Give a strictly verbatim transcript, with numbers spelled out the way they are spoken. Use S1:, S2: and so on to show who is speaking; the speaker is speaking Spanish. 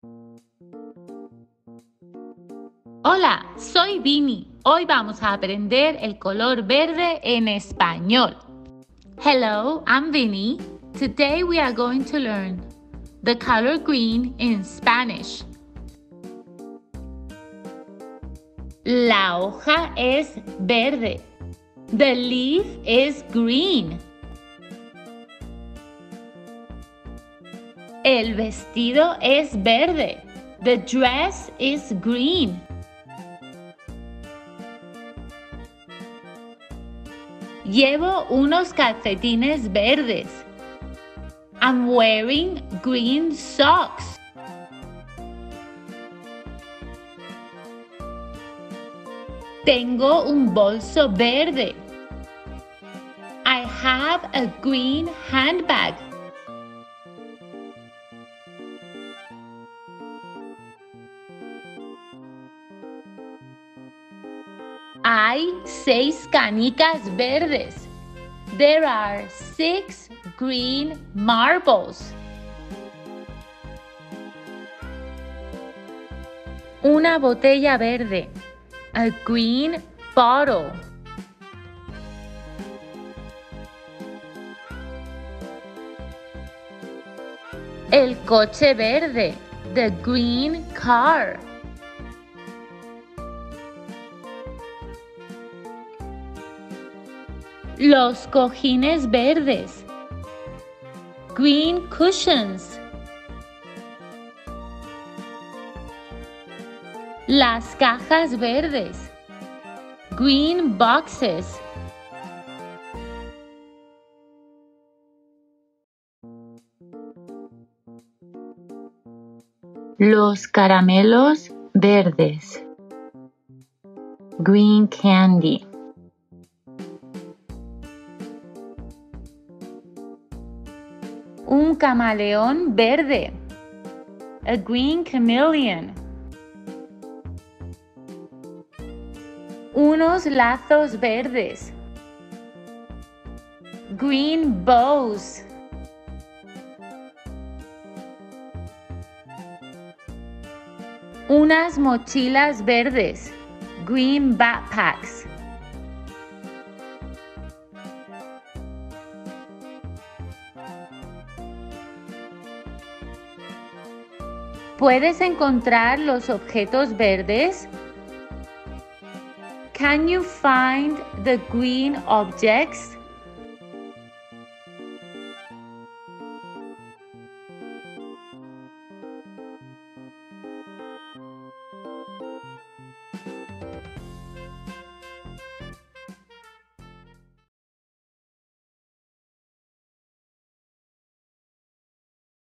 S1: Hola, soy Vini. Hoy vamos a aprender el color verde en español. Hello, I'm Vinny. Today we are going to learn the color green in Spanish. La hoja es verde. The leaf is green. El vestido es verde. The dress is green. Llevo unos calcetines verdes. I'm wearing green socks. Tengo un bolso verde. I have a green handbag. Hay seis canicas verdes. There are six green marbles. Una botella verde. A green bottle. El coche verde. The green car. Los cojines verdes. Green cushions. Las cajas verdes. Green boxes. Los caramelos verdes. Green candy. Un camaleón verde. A green chameleon. Unos lazos verdes. Green bows. Unas mochilas verdes. Green backpacks. ¿Puedes encontrar los objetos verdes? Can you find the green objects?